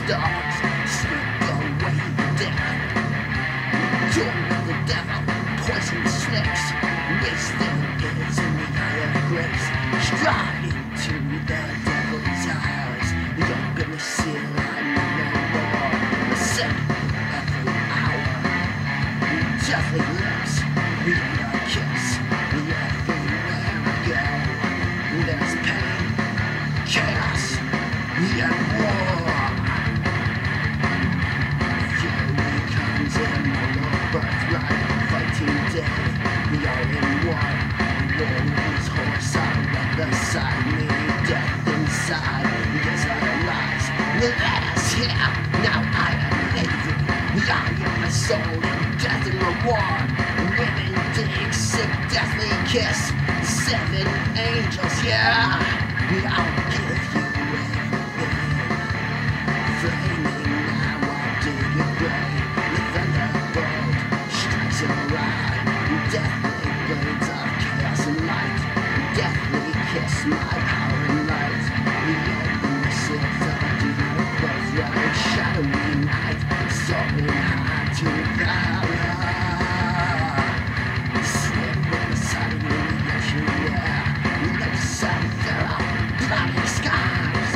stars sweep away the death. Join with the devil, poison the snakes. Wisdom is in the eye of grace. Stride into the devil's eyes. You're gonna see like no more. Listen every hour. Deathly lips, we need our kiss. Everywhere we go, there's pain, chaos, and war. Fury comes in, mortal birthright, fighting day. We are in war. War's horse on the other side, me death inside. Yes, I rise. Let us hear. Now I am leaving. I am a soul in death and reward. Women dig, sick, deathly kiss. 7 angels, yeah. I'll give you everything. Flaming now, I'll dig your grave. The thunderbolt strikes a ride. Deathly blades of chaos and light. Deathly kiss, my power and light. We open the seals of a demonic birthright. Shadowy night, soaring high to power. Slim with the sun in the ocean, yeah. No sun, there are bloody skies.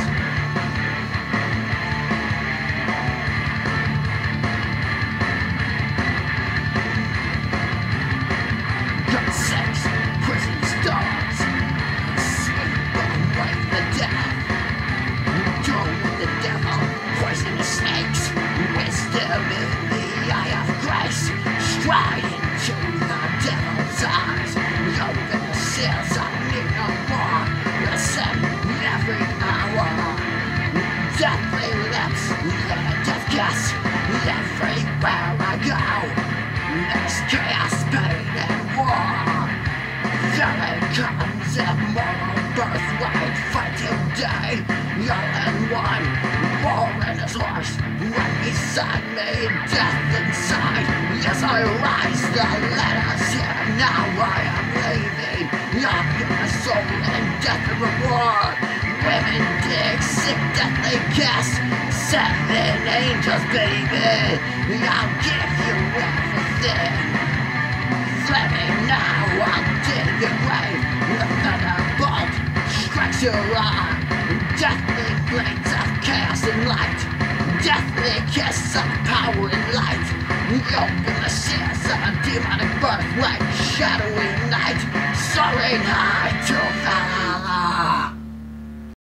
Gun sex, prison stars, sweep away the death. Join with the devil, poisonous snakes. Wisdom in the eye of grace. Stride into the devil's eyes. Open the seals of no more. Listen every hour. Deathly lips, let a death kiss. Everywhere I go, there's chaos, pain, and war. Fury comes in moral birthright, fighting day. All in one, war in his horse, right beside me, death inside. Yes, I rise, the letters here. Now I am leaving. I'm a soul in death and reward. Women dig, sick, deathly kiss. 7 angels, baby. I'll give you everything. Flaming now, I'll dig your grave. The thunderbolt strikes your eye. Deathly blades of chaos and light. Deathly kiss of power and light. Open the seals of a demonic birthright. Shadowy night, soaring high to valor.